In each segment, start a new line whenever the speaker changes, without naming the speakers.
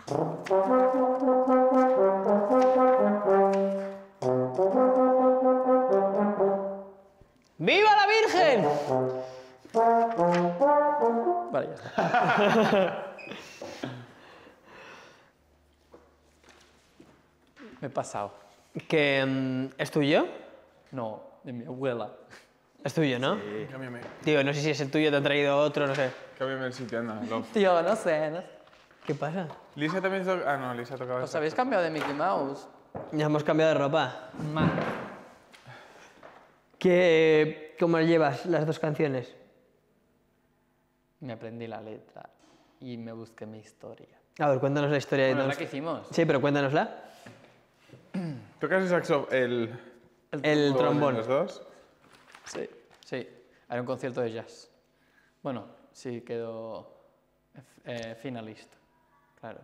¡Viva la Virgen! Vale, ya está. Me he pasado.
¿Que es tuyo?
No, de mi abuela.
Es tuyo, ¿no?
Sí. Cámbiame.
Tío, no sé si es el tuyo, te ha traído otro, no sé.
Cámbiame el sitio, anda. Love.
Tío, no sé.
¿Qué pasa?
Lisa también toca... Ah, no, Lisa tocaba...
¿Os habéis cambiado de Mickey Mouse?
Ya hemos cambiado de ropa.
Man.
¿Cómo llevas las dos canciones?
Me aprendí la letra y me busqué mi historia.
A ver, cuéntanos la historia de
Bueno,
Don't
la que hicimos.
Sí, pero cuéntanosla.
¿Tocas el saxo...
El
¿Los
trombón.
dos?
Sí, sí. Hay un concierto de jazz. Bueno, sí, quedó finalista. Claro.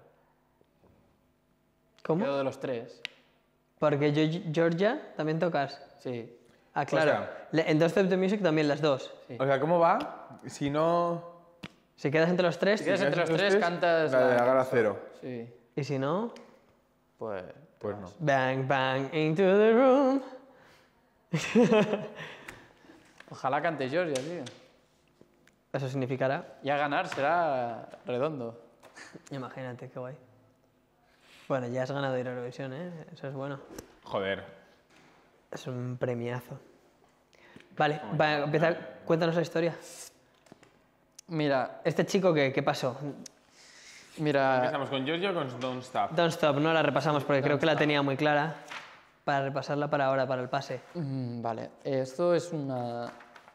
¿Cómo?
Quedó de los tres.
Porque Georgia también tocas.
Sí.
Ah, claro. En Don't Stop the Music también las dos.
Sí.
O sea, ¿cómo va? Si no...
Si quedas entre los tres,
Si quedas entre los tres, cantas
La de la gala cero.
Sí.
y si no,
Pues...
Pues no.
bang, bang, into the room.
Ojalá cante Georgia, tío.
Eso significará,
Y a ganar será redondo.
imagínate, qué guay. Bueno, ya has ganado Eurovisión, ¿eh? Eso es bueno.
Joder.
Es un premiazo. Vale, cuéntanos la historia.
Mira,
Este chico, ¿qué pasó?
mira...
¿Empezamos con Giorgio o con Don't Stop?
Don't Stop, no la repasamos porque creo que la tenía muy clara. Para repasarla para ahora, para el pase.
Vale, esto es una...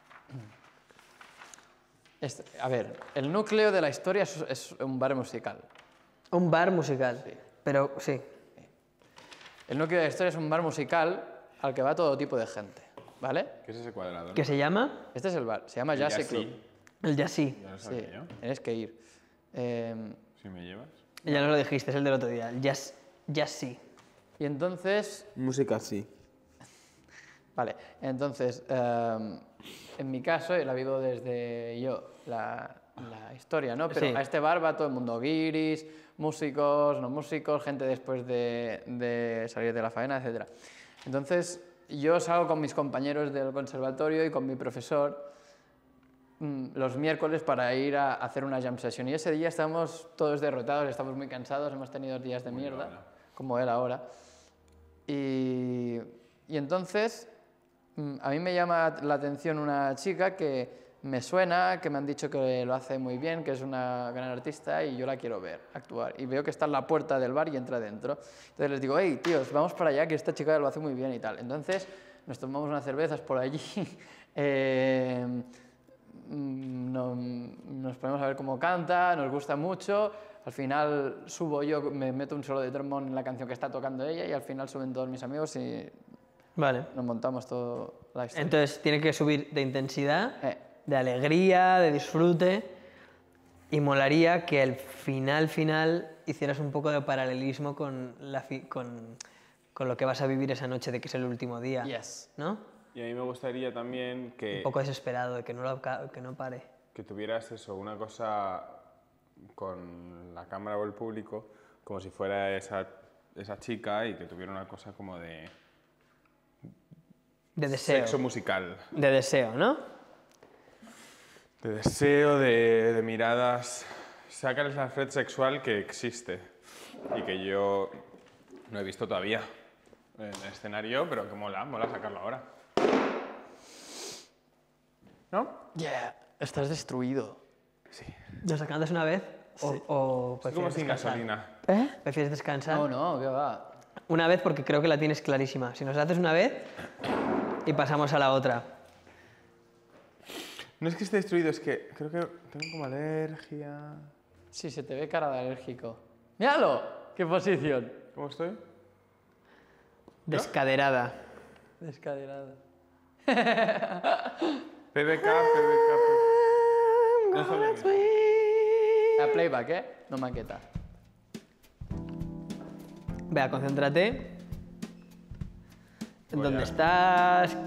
a ver, el núcleo de la historia es un bar musical.
Un bar musical.
Sí.
Pero sí.
El núcleo de la historia es un bar musical al que va todo tipo de gente, ¿vale?
¿Qué es ese cuadrado?
¿Qué se llama?
Este es el bar, se llama Jazz Club.
El Jazzí.
Ya lo
Sí,
sabía yo.
tienes que ir.
Si me llevas.
Ya nos lo dijiste, es el del otro día. El Jazzí.
Y entonces,
Música sí.
vale, entonces, en mi caso, la vivo desde yo, la historia, ¿no? Pero
Sí.
a este bar va todo el mundo, guiris, músicos, no músicos, gente después de salir de la faena, etc. Entonces, yo salgo con mis compañeros del conservatorio y con mi profesor los miércoles para ir a hacer una jam session. Y ese día estamos todos derrotados, estamos muy cansados, hemos tenido días de mierda, como él ahora. Y entonces, a mí me llama la atención una chica que me suena, que me han dicho que lo hace muy bien, que es una gran artista y yo la quiero ver actuar. Y veo que está en la puerta del bar y entra dentro. Entonces les digo, hey, tíos, vamos para allá, que esta chica lo hace muy bien y tal. Entonces nos tomamos unas cervezas por allí, nos ponemos a ver cómo canta, nos gusta mucho. Al final subo yo, me meto un solo de trombón en la canción que está tocando ella y al final suben todos mis amigos y
Vale.
nos montamos toda la historia.
Entonces tiene que subir de intensidad, de alegría, de disfrute. Y molaría que al final hicieras un poco de paralelismo con lo que vas a vivir esa noche de que es el último día.
Yes.
¿No?
Y a mí me gustaría también que...
Un poco desesperado de que no pare.
Que tuvieras eso, una cosa con la cámara o el público, como si fuera esa chica y que tuviera una cosa como de...
De deseo.
Sexo musical.
De deseo, ¿no?
De deseo, de miradas... Sácales la red sexual que existe y que yo no he visto todavía en el escenario, pero que mola sacarlo ahora. ¿No?
Yeah, estás destruido.
Sí.
¿Nos la cantas una vez? ¿O
Es como
prefieres
sin
descansar?
gasolina.
¿Prefieres descansar?
No, ¿qué va?
Una vez porque creo que la tienes clarísima. Si nos la haces una vez y pasamos a la otra.
No es que esté destruido, es que creo que tengo como alergia.
Sí, se te ve cara de alérgico. ¡Míralo! ¿Qué posición?
¿Cómo estoy?
Descaderada.
Descaderado.
PBK. No es lo mismo.
A playback, ¿eh? No maqueta.
Vea, concéntrate.
Voy
¿Dónde
a-
estás?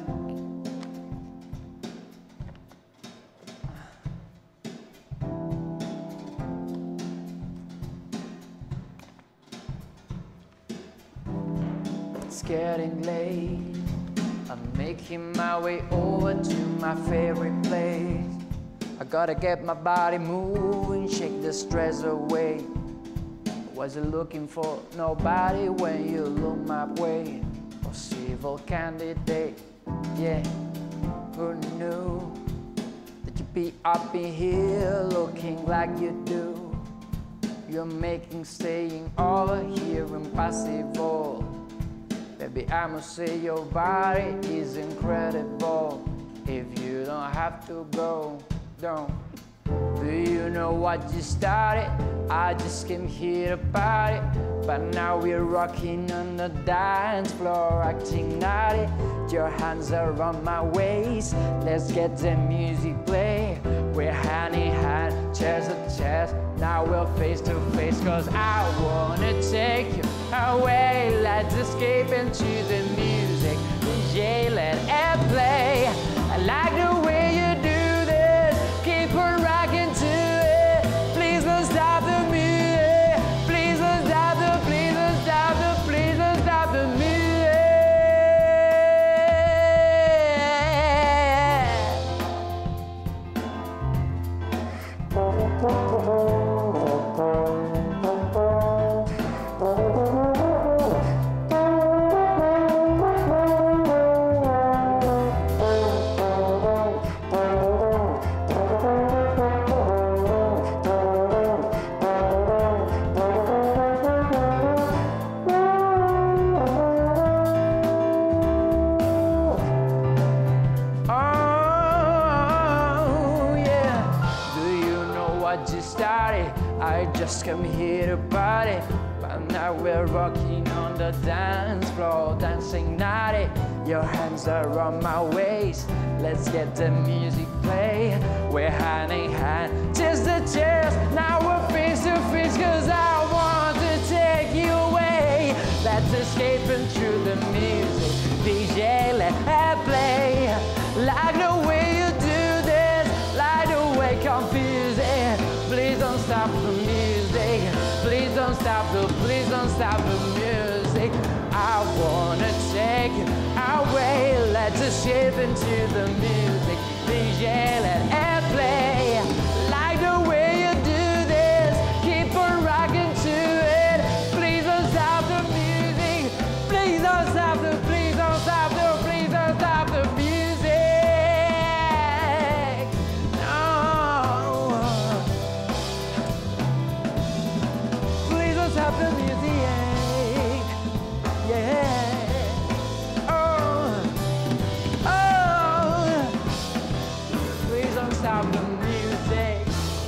getting late. I'm making my way over to my favorite place. I gotta get my body moving, shake the stress away. Wasn't looking for nobody when you look my way. Possible candidate, yeah, who knew that you'd be up in here looking like you do. You're making staying over here impossible. Baby, I must say your body is incredible. If you don't have to go, don't. Do you know what you started? I just came here to party, but now we're rocking on the dance floor, acting naughty. Your hands are on my waist, let's get the music play. We're hand in hand, chest to chest, now we're face to face. Cause I wanna take you away, let's escape into the music. DJ, let it play. I like the way you do this, keep on rocking to it. Please don't stop the music, please don't stop the, please don't stop the, please don't stop the music. I just come here to party, but now we're rocking on the dance floor, dancing naughty. Your hands are on my waist, let's get the music play. We're hand in hand, just the chest, now we're face to face. Cause I want to take you away, let's escape into the music. DJ, let it play. Like the way you do this, like the way confusing. Please don't stop the music, please don't stop the, please don't stop the music. I wanna take you away, let's escape into the music. DJ, let it play. Like the way you do this, keep on rocking to it. Please don't stop the music, please don't stop the, please don't stop the, please don't stop the music. Stop the music, yeah. Oh, oh, please don't stop the music.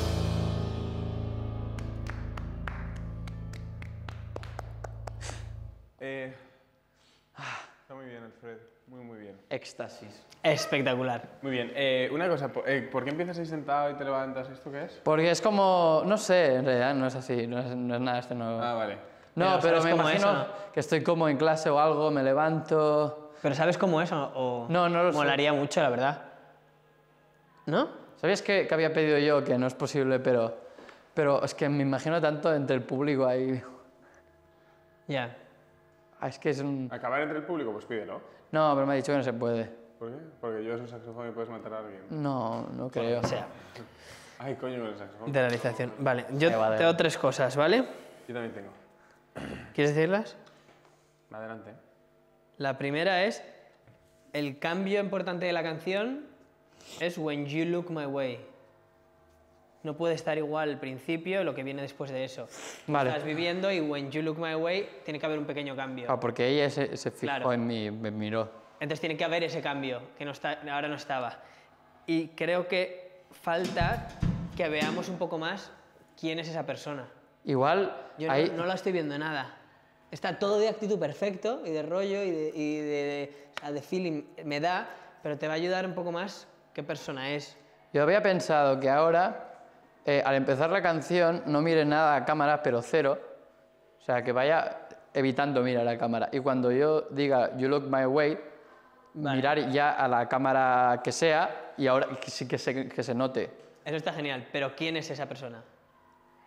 Está muy bien, Alfred, muy bien.
Éxtasis.
Espectacular.
Muy bien, una cosa, ¿por qué empiezas ahí sentado y te levantas? ¿Esto qué es?
Porque es como, no sé, en realidad no es así, no es nada, esto no...
Ah, vale.
No, pero me
cómo
imagino
es, ¿no?
que estoy como en clase o algo, me levanto...
¿Pero sabes cómo es o
No, no lo sé.
molaría mucho, la verdad? ¿No?
¿Sabías que había pedido yo, que no es posible, pero es que me imagino tanto entre el público ahí...
Ya.
Es que es un...
Acabar entre el público, pues pídelo.
No, pero me ha dicho que no se puede.
¿Por qué? Porque yo soy saxofón y puedes matar a alguien.
No, no creo.
O sea,
Ay, coño, con el saxofón.
de realización. Vale, yo
vale.
tengo 3 cosas, ¿vale?
Yo también tengo.
¿Quieres decirlas?
Adelante.
La primera es, el cambio importante de la canción es When You Look My Way. No puede estar igual al principio lo que viene después de eso.
Vale.
Estás viviendo y When You Look My Way tiene que haber un pequeño cambio.
Ah, porque ella se fijó
Claro.
en mí, me miró.
Entonces tiene que haber ese cambio, que no está, ahora no estaba. Y creo que falta que veamos un poco más quién es esa persona.
Igual,
Yo
ahí...
no la estoy viendo nada. Está todo de actitud perfecto y de rollo y o sea, de feeling me da, pero te va a ayudar un poco más qué persona es.
Yo había pensado que ahora, al empezar la canción, no mire nada a cámara, pero cero. O sea, que vaya evitando mirar a cámara. Y cuando yo diga, you look my way,
Vale.
mirar ya a la cámara que sea y ahora sí que se note.
Eso está genial, pero ¿quién es esa persona?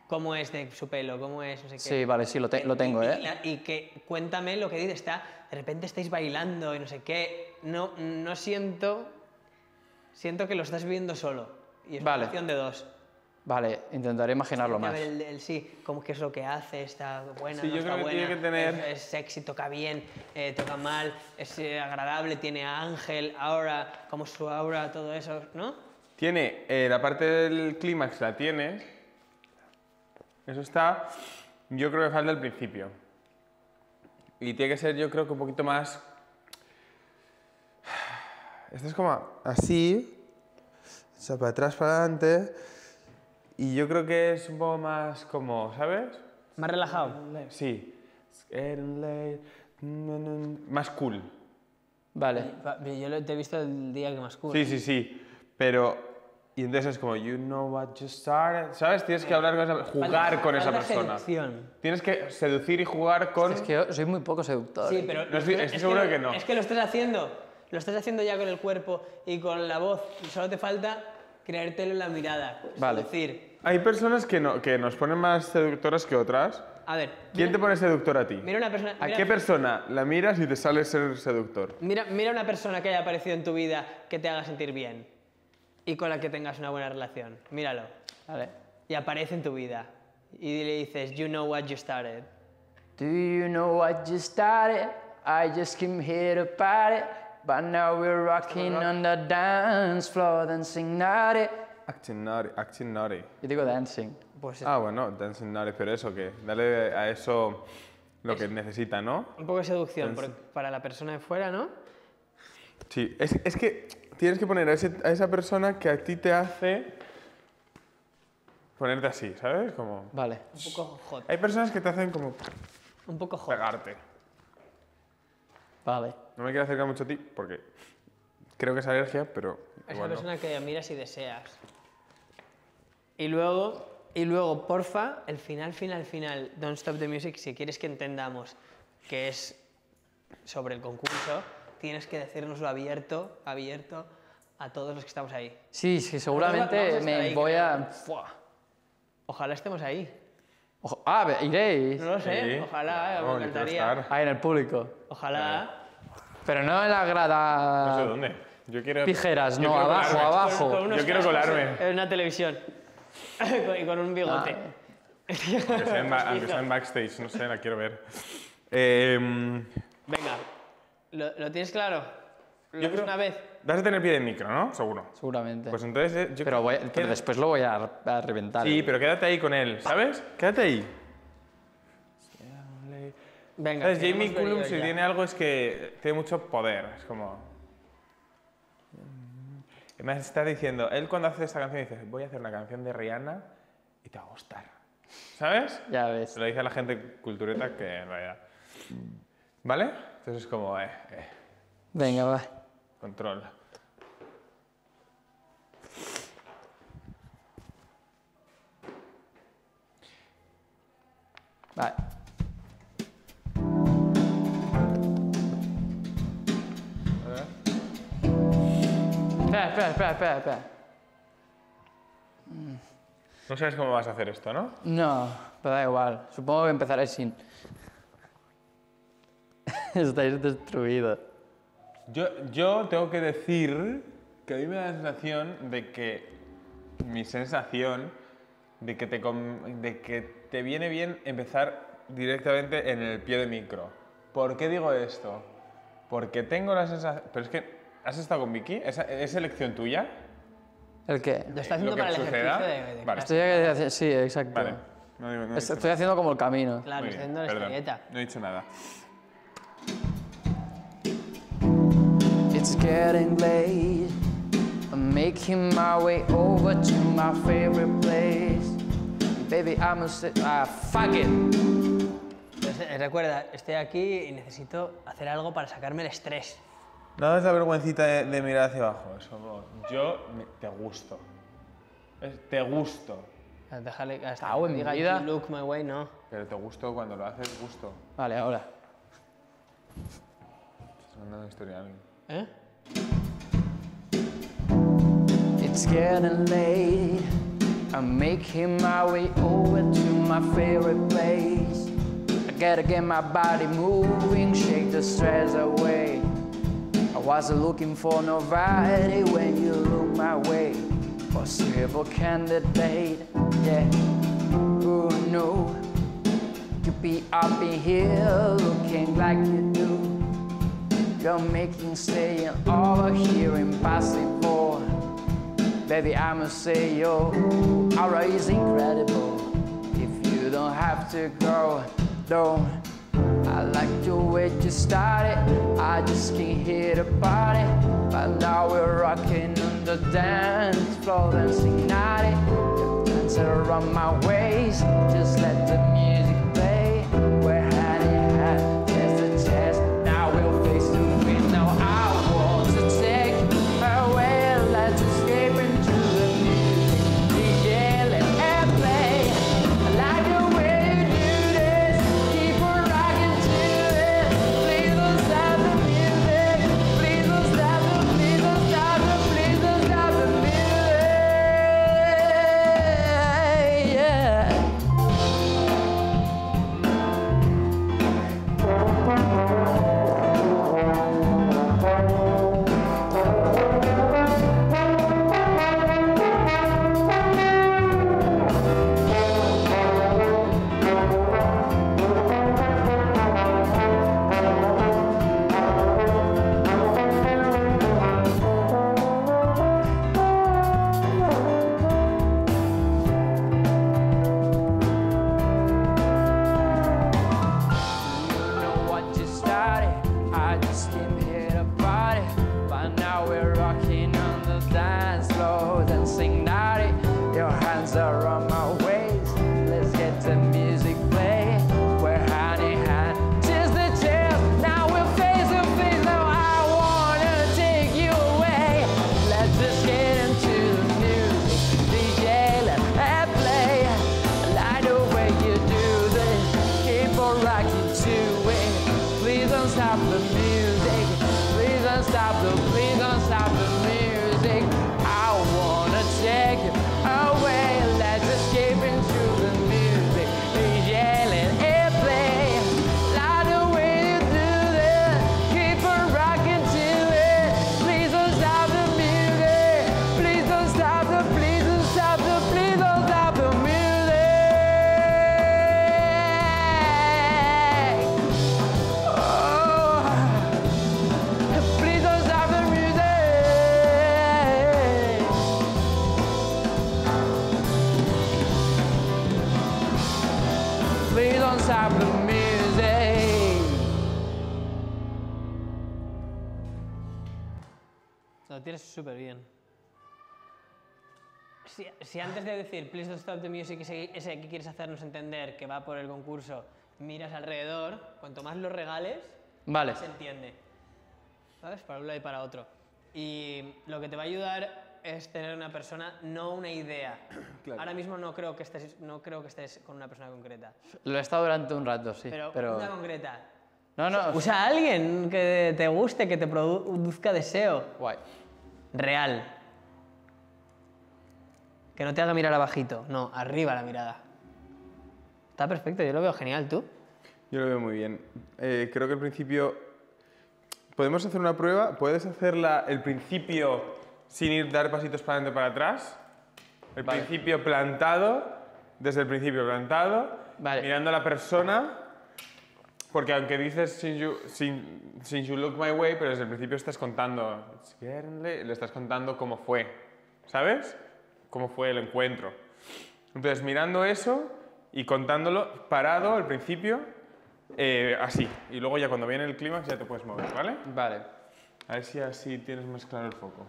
cómo es de su pelo, cómo es, no sé qué.
Sí, vale, sí, lo tengo, ¿eh?
Y que cuéntame lo que dice, de repente estáis bailando y no sé qué. No siento que lo estás viviendo solo. Y es una relación de dos.
Vale, intentaré imaginarlo más.
A ver, sí, cómo qué es lo que hace, está buena,
Sí,
no
yo
está
creo que
buena,
tiene que tener...
es sexy, toca bien, toca mal, es agradable, tiene ángel, aura, como su aura, todo eso, ¿no?
Tiene la parte del clímax, la tiene. Eso está. Yo creo que falta el principio. Y tiene que ser, yo creo que un poquito más. Esto es como así. O sea, para atrás, para adelante. Y yo creo que es un poco más como, ¿sabes?
Más relajado.
Sí. Más cool.
Vale.
Yo te he visto el día que más cool.
Sí. Pero. Y entonces es como, you know what you started. ¿Sabes? Tienes que hablar con esa jugar con esa persona.
Seducción.
Tienes que seducir y jugar con.
Es que yo soy muy poco seductor.
Sí, pero
No estoy seguro de que no.
Es que lo estás haciendo. Lo estás haciendo ya con el cuerpo y con la voz. Solo te falta creértelo en la mirada.
Vale.
Seducir.
Hay personas que nos ponen más seductoras que otras.
A ver.
¿Quién te pone seductor a ti?
Mira una persona.
¿A qué persona la miras y te sale ser seductor?
Mira una persona que haya aparecido en tu vida que te haga sentir bien y con la que tengas una buena relación. Míralo.
Vale.
Y aparece en tu vida. Y le dices, you know what you started.
Do you know what you started? I just came here to party, but now we're rocking on the dance floor, dancing naughty.
Acting naughty.
Yo digo dancing.
Pues
Bueno, dancing naughty, pero eso que dale a eso lo que necesita, ¿no?
un poco de seducción para la persona de fuera, ¿no?
Sí, es que tienes que poner a esa persona que a ti te hace ponerte así, ¿sabes? Como...
Vale.
Un poco hot.
Hay personas que te hacen como
Un poco hot.
pegarte.
Vale.
No me quiero acercar mucho a ti porque creo que es alergia, pero
Esa
igual no.
persona que miras y deseas. Y luego, porfa, el final, Don't Stop the Music, si quieres que entendamos que es sobre el concurso, tienes que decírnoslo abierto a todos los que estamos ahí.
Sí, seguramente
Vamos a estar
me
ahí,
voy
creo.
a...
Ojalá estemos ahí.
Iréis.
No lo sé,
Sí,
ojalá,
claro,
me
yo quiero
encantaría.
estar.
Ahí en el público.
Ojalá.
Pero no en la grada...
No sé dónde. Yo quiero...
Tijeras,
yo
no,
quiero
abajo,
colarme.
abajo.
Con unos
Yo quiero
cascos
colarme.
En una televisión. Y con un bigote.
Aunque sea en backstage, no sé, la quiero ver.
Venga, ¿lo tienes claro? ¿Lo haces una vez?
Vas a tener pie de micro, ¿no? Seguro.
Seguramente.
Pues entonces...
Pero después lo voy a reventar.
Sí, pero quédate ahí con él, ¿sabes? Quédate ahí.
Venga.
¿Sabes?
que
Jamie
hemos venido
Cullum, si
ya.
tiene algo, es que tiene mucho poder. Es como... Me está diciendo, él cuando hace esta canción dice, voy a hacer una canción de Rihanna y te va a gustar. ¿Sabes?
Ya ves.
Se lo dice a la gente cultureta que en realidad... ¿Vale? Entonces es como,
Venga, va.
control.
Vale. Espera.
No sabes cómo vas a hacer esto, ¿no?
No, pero da igual. Supongo que empezaré sin... Estáis destruidos.
Yo tengo que decir que a mí me da la sensación de que... Mi sensación de que te viene bien empezar directamente en el pie de micro. ¿Por qué digo esto? Porque tengo la sensación... Pero es que, ¿has estado con Vicky? ¿Es elección tuya?
¿El qué?
Lo está haciendo
Lo que
para el
suceda.
ejercicio de
Vale.
Sí, exacto.
Vale. No digo, no he dicho
Estoy haciendo como el camino.
Claro,
Muy
está
bien,
haciendo la
perdón.
historieta.
No he dicho nada.
It's getting late. I'm making my way over to my favorite place. Baby, I'm a... fuck it.
Entonces, recuerda, estoy aquí y necesito hacer algo para sacarme el estrés.
No das la vergüencita de mirar hacia abajo. Es como, te gusto. Te gusto.
Déjale que hasta
Cago en
que
mi
diga
vida.
you look my way, no.
Pero te gusto cuando lo haces, gusto.
Vale, ahora.
Estás mandando historia a alguien.
¿Eh?
It's getting late. I'm making my way over to my favorite place. I gotta get my body moving, shake the stress away. I wasn't looking for nobody when you look my way. Possible candidate, yeah. Oh no, you be up in here looking like you do. You're making staying over here impossible. Baby, I must say your aura is incredible. If you don't have to go, don't. I like the way you started. I just can't hear the body. But now we're rocking on the dance floor, dancing naughty. You dance around my waist. Just let the music play. We're hand in hand, chest to chest. Now we'll face to face. Now I want to take away. Let's escape into the music. DJ, let it play. I like the way you do this. Keep on rocking to it. Please don't stop the music. Please don't stop the, please don't stop the, please don't stop the music. Yeah. You know what you started. I just came here to party. But now we're rocking on the dance floor, dancing naughty. Your hands are on my waist. Let's get the music playing. We're hand in hand, just the chill. Now we're face to face. Now I wanna take you away. Let's just get into the music. DJ, let it play. I like the way you do this. Keep on rocking to it. Please don't stop the music. Please don't stop the, please don't stop the music. I wanna take you away. Let's escape into the music. DJ, let it play. Like the way you do this. Keep on rocking to it. Please don't stop the music. Please don't stop the, please don't stop the, please don't stop the music. Oh, please don't stop the music. Please don't stop the music.
Lo tienes súper bien. Si antes de decir please don't stop the music, ese que quieres hacernos entender que va por el concurso, miras alrededor, cuanto más lo regales,
Vale.
más se entiende. ¿Sabes? Para un lado y para otro. Y lo que te va a ayudar es tener una persona, no una idea.
Claro.
Ahora mismo no creo que estés con una persona concreta.
Lo he estado durante un rato, sí.
Pero una concreta.
No, no.
Usa a alguien que te guste, que te produzca deseo.
Guay.
Real. Que no te haga mirar abajito, no, arriba la mirada. Está perfecto, yo lo veo genial, ¿tú?
Yo lo veo muy bien. Creo que al principio... ¿Podemos hacer una prueba? ¿Puedes hacerla el principio sin ir dar pasitos para adelante para atrás? El
Vale.
principio plantado, desde el principio plantado,
Vale.
mirando a la persona, porque aunque dices since you look my way, pero desde el principio estás contando, le estás contando cómo fue, ¿sabes? Cómo fue el encuentro. Entonces, mirando eso y contándolo parado al principio, así. Y luego ya cuando viene el clímax ya te puedes mover, ¿vale?
Vale.
A ver si así tienes más claro el foco.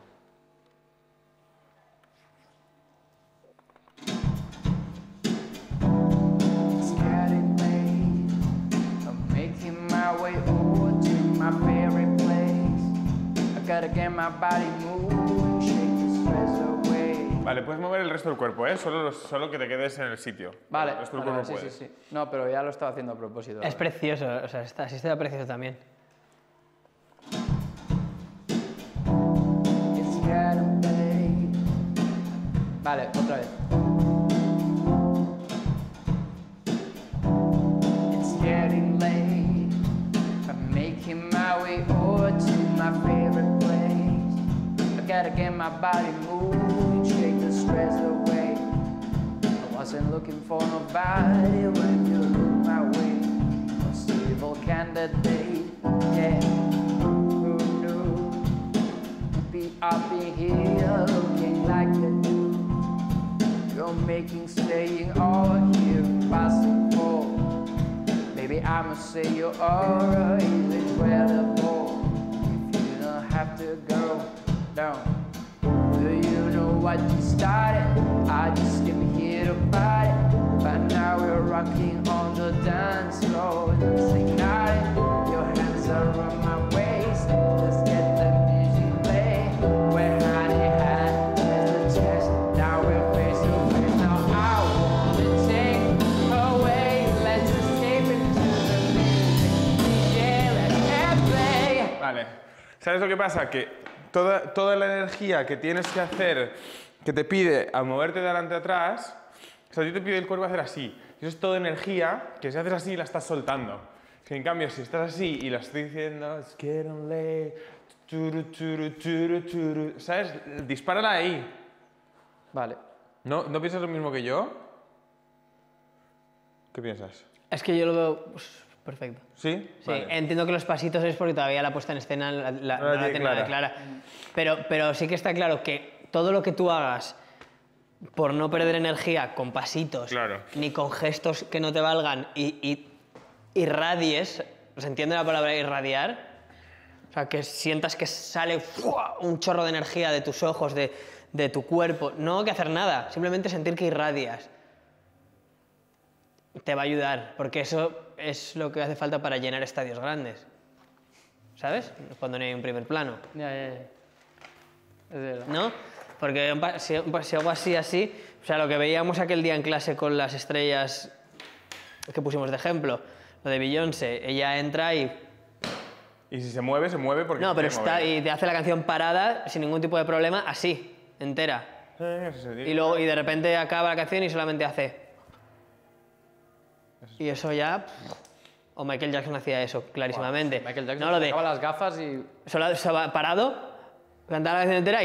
It's getting late. I'm making my way over to my favorite place. I gotta get my body moving, shake the stress away.
Vale, puedes mover el resto del cuerpo, ¿eh? Solo que te quedes en el sitio.
Vale,
El resto del
vale,
cuerpo
sí,
puedes.
sí, sí. No, pero ya lo estaba haciendo a propósito.
Es precioso, o sea, sí está precioso también.
It's getting late. Vale, otra vez. gotta get my body moving, shake the stress away. I wasn't looking for nobody when you looked my way. Possible candidate, yeah. Who knew you'd be up in here looking like you do? You're making staying all here impossible. Baby, I must say your aura is incredible. If you don't have to go down, do you know what you started? I just came here to party, but now we're rocking on the dance floor. Let's ignite it. Your hands are around my waist. Let's get the music playing. We're hand in hand as the test. Now we're face to face. Now I wanna take away. Let's escape into the music. Yeah, let's play.
Vale. ¿Sabes lo que pasa? Que toda la energía que tienes que hacer, que te pide a moverte de adelante a atrás, o sea, a ti te pide el cuerpo hacer así. Y eso es toda energía que si haces así la estás soltando. Que en cambio, si estás así y la estoy diciendo, it's getting late, turu, turu, turu, turu, ¿sabes? Dispárala ahí.
Vale.
¿No piensas lo mismo que yo? ¿Qué piensas?
Es que yo lo veo perfecto.
¿Sí?
Sí,
Vale.
entiendo que los pasitos es porque todavía la puesta en escena no la tiene nada clara. Pero sí que está claro que todo lo que tú hagas por no perder energía con pasitos,
Claro.
ni con gestos que no te valgan y irradies, ¿se entiende la palabra irradiar? O sea, que sientas que sale ¡fua! Un chorro de energía de tus ojos, de tu cuerpo. No hay que hacer nada, simplemente sentir que irradias. Te va a ayudar, porque eso es lo que hace falta para llenar estadios grandes. ¿Sabes? Cuando no hay un primer plano.
Ya. Es verdad.
¿No? Porque si hago así, o sea, lo que veíamos aquel día en clase con las estrellas que pusimos de ejemplo, lo de Beyoncé, ella entra y...
Y si se mueve porque...
No, pero
se quiere mover.
y te hace la canción parada, sin ningún tipo de problema, así, entera. Y luego, y de repente acaba la canción y solamente hace... Y eso ya... O Michael Jackson hacía eso, clarísimamente.
Michael Jackson
no, lo de...
sacaba las gafas y...
Solo parado, cantaba la canción entera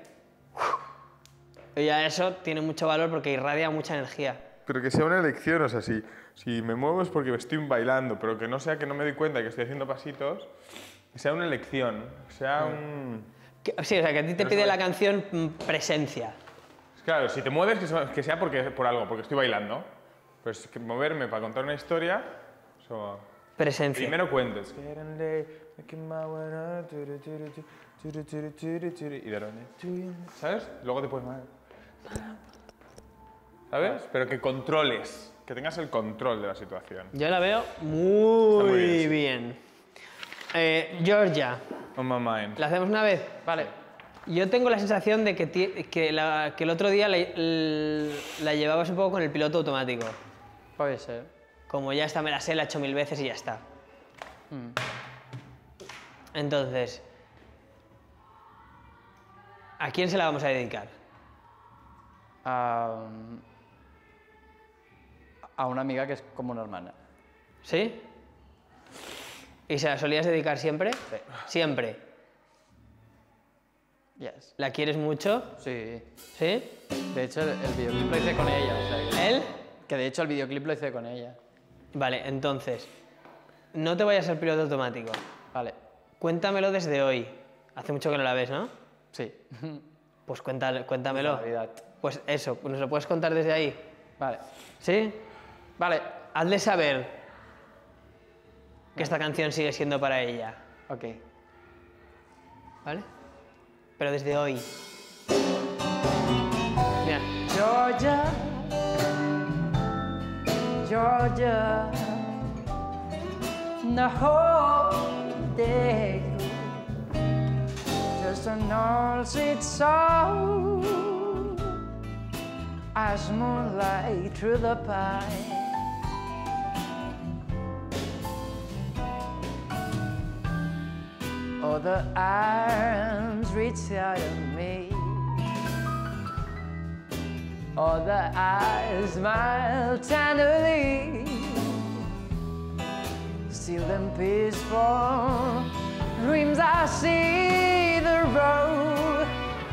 y ya eso tiene mucho valor porque irradia mucha energía.
Pero que sea una elección, o sea, si me muevo es porque estoy bailando, pero que no sea que no me doy cuenta que estoy haciendo pasitos, que sea una elección, sea un...
Sí, o sea, que a ti te pide la canción presencia.
Claro, si te mueves, que sea por algo, porque estoy bailando. Pues que moverme para contar una historia, eso...
Presencia.
Primero cuentes. Y de repente, ¿sabes? Luego te puedes mover. ¿Sabes? Pero que controles, que tengas el control de la situación.
Yo la veo muy bien. Georgia,
On my mind.
¿la hacemos una vez?
Vale.
Yo tengo la sensación de que el otro día la llevabas un poco con el piloto automático.
Puede ser.
Como ya está, me la sé, la he hecho 1000 veces y ya está. Entonces, ¿a quién se la vamos a dedicar?
A una amiga que es como una hermana.
¿Sí? ¿Y se la solías dedicar siempre?
Sí.
Siempre.
Yes.
¿La quieres mucho?
Sí.
¿Sí?
De hecho, el videoclip lo hice con ella. O sea, que...
¿Él?
Que de hecho el videoclip lo hice con ella.
Vale, entonces, no te vayas al piloto automático.
Vale.
Cuéntamelo desde hoy. Hace mucho que no la ves, ¿no?
Sí.
Pues cuéntamelo.
Navidad.
Pues eso, ¿nos lo puedes contar desde ahí?
Vale.
¿Sí?
Vale.
Hazle saber que esta canción sigue siendo para ella.
Ok.
¿Vale? Pero desde hoy. Mira.
Georgia, Georgia, the whole day, just an old sweet song, as moonlight through the pine. Oh, the arms reach out of me. Oh, the eyes smile tenderly, still and peaceful dreams I see the road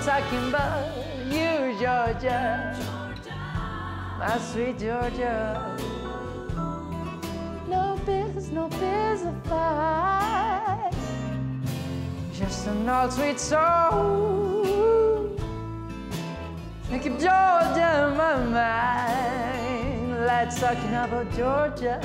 talking about you, Georgia. My sweet Georgia. No biz of fight. Just an old sweet soul. I keep Georgia in my mind. Let's talking about Georgia.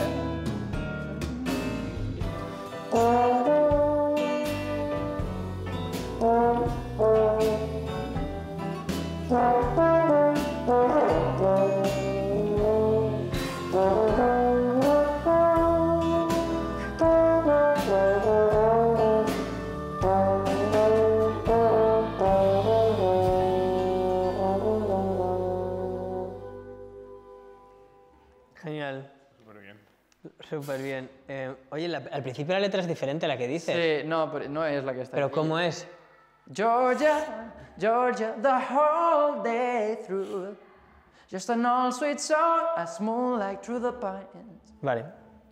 Genial.
Súper bien.
Súper bien. Oye, al principio la letra es diferente a la que dices.
Sí, no, pero no es la que está
¿Pero
aquí.
cómo es?
Georgia, Georgia, the whole day through. Just an old sweet soul, as smooth like through the pines.
Vale.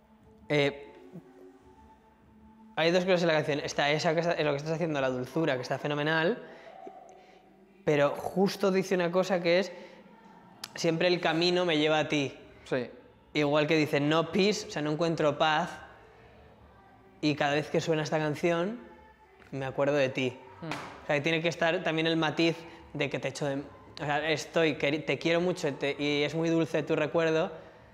Hay dos cosas en la canción. Está esa que es lo que estás haciendo, la dulzura, que está fenomenal. Pero justo dice una cosa que es: siempre el camino me lleva a ti.
Sí.
Igual que dice no peace, o sea, no encuentro paz. Y cada vez que suena esta canción, me acuerdo de ti. O sea, que tiene que estar también el matiz de que te echo de... O sea, te quiero mucho y es muy dulce tu recuerdo,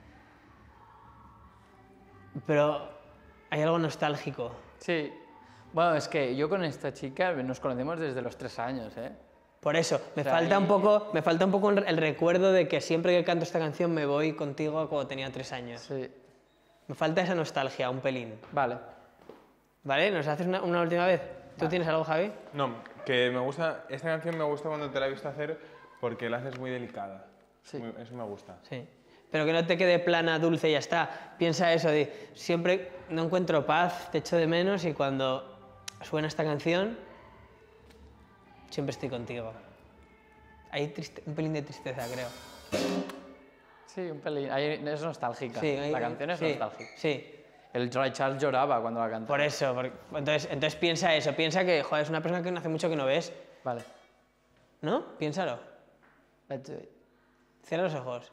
pero hay algo nostálgico.
Sí. Bueno, es que yo con esta chica nos conocemos desde los 3 años, ¿eh?
Por eso, me
sea,
falta un poco el recuerdo de que siempre que canto esta canción me voy contigo cuando tenía 3 años.
Sí.
Me falta esa nostalgia, un pelín.
Vale.
¿Vale? ¿Nos haces una última vez? ¿Tú tienes algo, Javi?
No, que me gusta, esta canción me gusta cuando te la he visto hacer porque la haces muy delicada.
Sí.
Eso me gusta.
Sí. Pero que no te quede plana, dulce y ya está. Piensa eso de siempre no encuentro paz, te echo de menos y cuando suena esta canción, siempre estoy contigo. Hay un pelín de tristeza, creo.
Sí, un pelín. Es nostálgica.
Sí,
La canción es nostálgica.
Sí.
El Ray Charles lloraba cuando la cantaba.
Por eso. Entonces piensa eso. Piensa que, joder, es una persona que no hace mucho que no ves.
Vale.
¿No? Piénsalo.
Let's do it.
Cierra los ojos.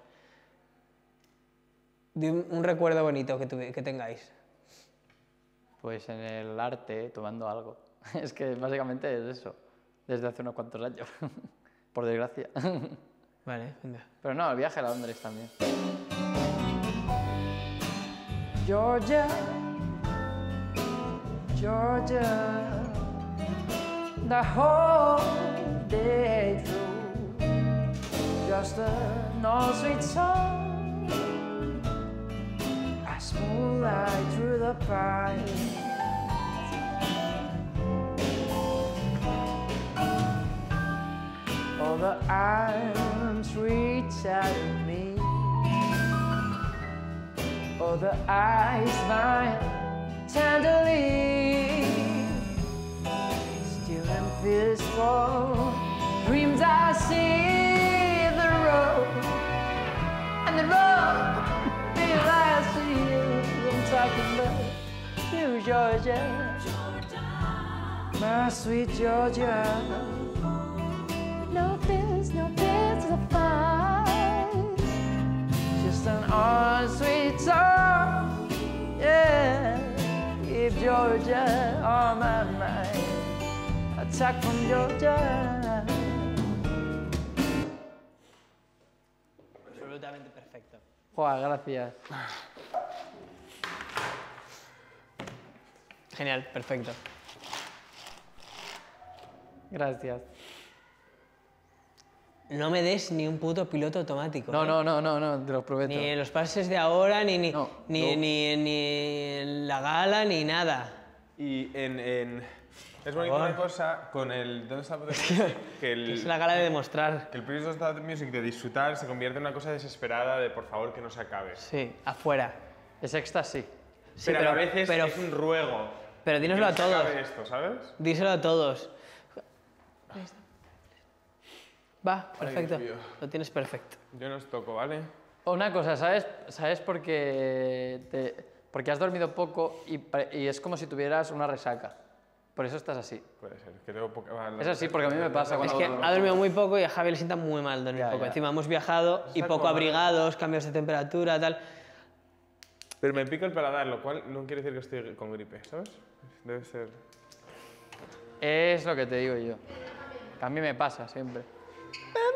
Di un recuerdo bonito que tengáis.
Pues en el arte, tomando algo. Es que básicamente es eso. Desde hace unos cuantos años. Por desgracia.
Vale, venga.
Pero no, el viaje a Londres también. Georgia, Georgia, the whole day through, just an old sweet song, as moonlight through the pines. All the arms reach out at me. Oh, the eyes smile tenderly. Still and peaceful dreams I see the road, and the road feel I see. I'm talking about you, Georgia, my sweet Georgia. No fears to fight. Just an all sweet song, yeah. Keep Georgia on my mind. Attack from Georgia.
Absolutamente perfecto.
Joder, gracias.
Genial, perfecto.
Gracias.
No me des ni un puto piloto automático.
No,
¿eh?
no, te lo prometo.
Ni en los pases de ahora, ni
No,
en la gala, ni nada.
Y es bonita una cosa con el Don't Stop the Music, que
Es la gala de demostrar.
el Please Don't Stop the Music de disfrutar se convierte en una cosa desesperada de por favor que no se acabe.
Sí, afuera.
Es éxtasis.
Sí,
pero a veces es un ruego.
Pero dínoslo
que
a
no se
todos.
acabe esto, ¿sabes?
Díselo a todos. Va, perfecto.
Dios mío.
Lo tienes perfecto.
Yo no os toco, ¿vale?
Una cosa, ¿sabes por qué? Porque has dormido poco y es como si tuvieras una resaca. Por eso estás así.
Puede ser, que tengo poca...
Es así porque a mí me pasa
Es
cuando...
que ha dormido muy poco y a Javi le sienta muy mal dormir
Ya,
poco.
ya.
Encima hemos viajado y
Está
poco
como
abrigados, cambios de temperatura, tal.
Pero me pica el paladar, lo cual no quiere decir que estoy con gripe, ¿sabes? Debe ser...
Es lo que te digo yo. A mí me pasa siempre.